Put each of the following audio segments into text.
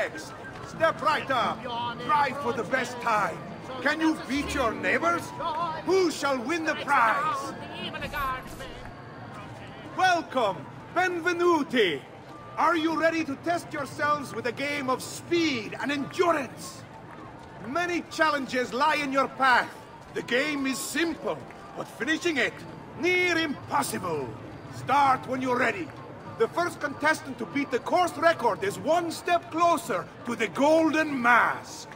next. Step right up. Try for the best time. Can you beat your neighbors? Who shall win the prize? Welcome, benvenuti. Are you ready to test yourselves with a game of speed and endurance? Many challenges lie in your path. The game is simple, but finishing it, near impossible. Start when you're ready. The first contestant to beat the course record is one step closer to the golden mask.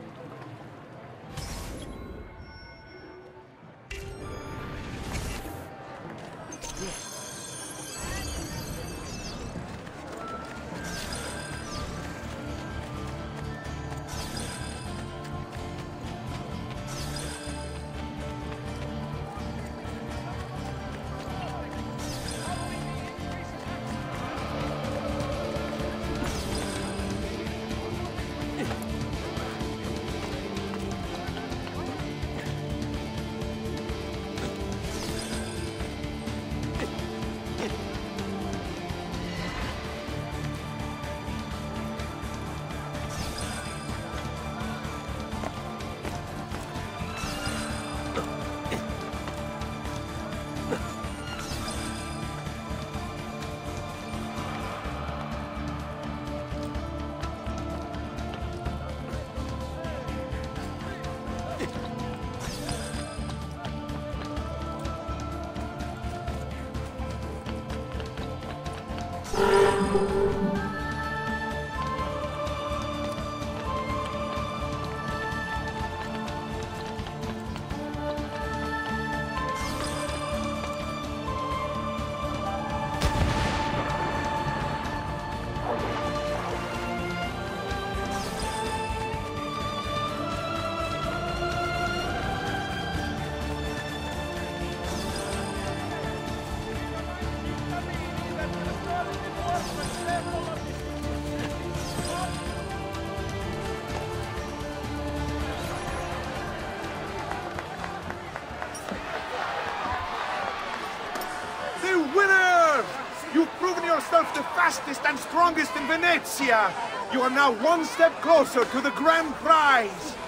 You've proven yourself the fastest and strongest in Venezia. You are now one step closer to the grand prize.